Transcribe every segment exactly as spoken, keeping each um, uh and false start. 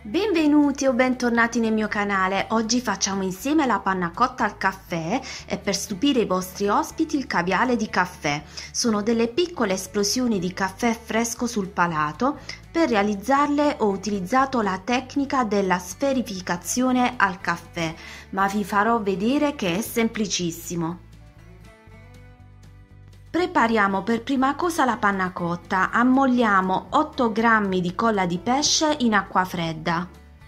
Benvenuti o bentornati nel mio canale. Oggi facciamo insieme la panna cotta al caffè e per stupire i vostri ospiti il caviale di caffè. Sono delle piccole esplosioni di caffè fresco sul palato. Per realizzarle ho utilizzato la tecnica della sferificazione al caffè, ma vi farò vedere che è semplicissimo. Prepariamo per prima cosa la panna cotta. Ammolliamo otto grammi di colla di pesce in acqua fredda.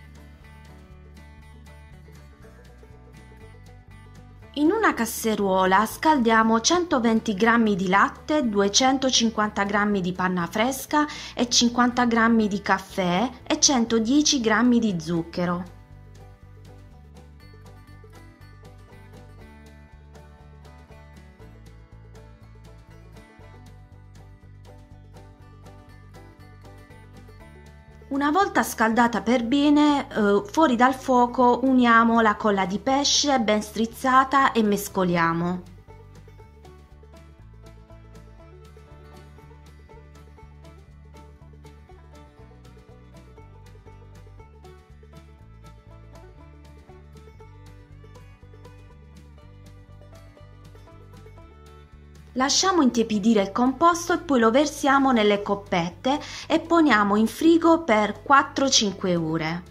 In una casseruola scaldiamo centoventi grammi di latte, duecentocinquanta grammi di panna fresca e cinquanta grammi di caffè e centodieci grammi di zucchero. Una volta scaldata per bene, eh, fuori dal fuoco uniamo la colla di pesce ben strizzata e mescoliamo. Lasciamo intiepidire il composto e poi lo versiamo nelle coppette e poniamo in frigo per quattro cinque ore.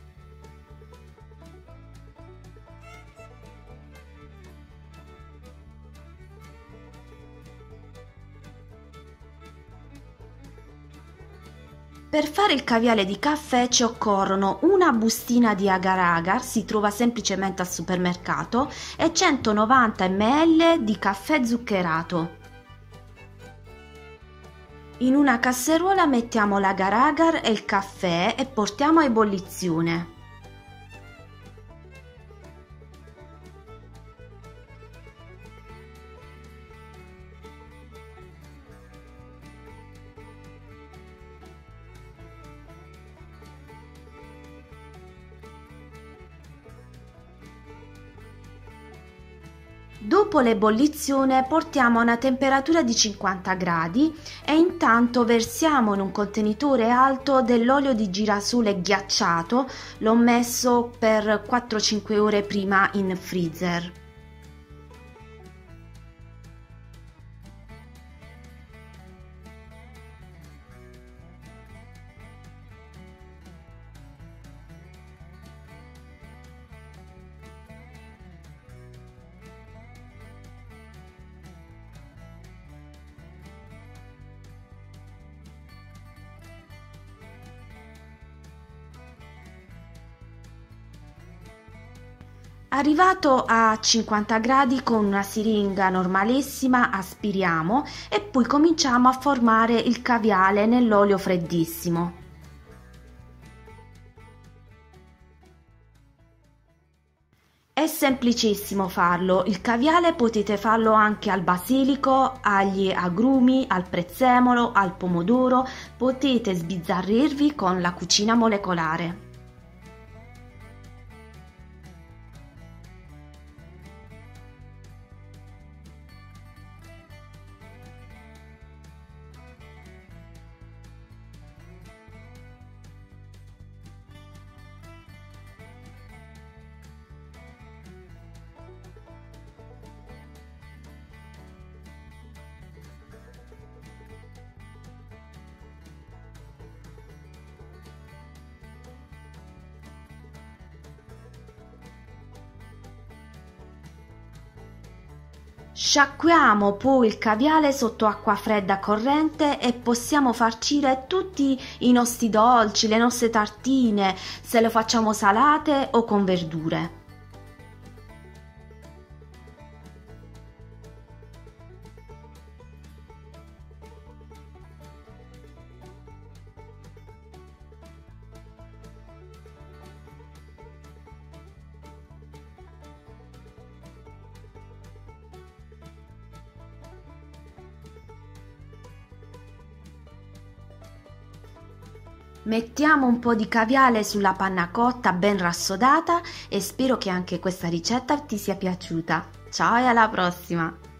Per fare il caviale di caffè ci occorrono una bustina di agar agar, si trova semplicemente al supermercato, e centonovanta millilitri di caffè zuccherato. In una casseruola mettiamo l'agar agar e il caffè e portiamo a ebollizione. Dopo l'ebollizione portiamo a una temperatura di cinquanta gradi e intanto versiamo in un contenitore alto dell'olio di girasole ghiacciato. L'ho messo per quattro cinque ore prima in freezer. Arrivato a cinquanta gradi, con una siringa normalissima aspiriamo e poi cominciamo a formare il caviale nell'olio freddissimo. È semplicissimo farlo. Il caviale potete farlo anche al basilico, agli agrumi, al prezzemolo, al pomodoro. Potete sbizzarrirvi con la cucina molecolare. Sciacquiamo poi il caviale sotto acqua fredda corrente e possiamo farcire tutti i nostri dolci, le nostre tartine, se le facciamo salate o con verdure. Mettiamo un po' di caviale sulla panna cotta ben rassodata e spero che anche questa ricetta ti sia piaciuta. Ciao e alla prossima!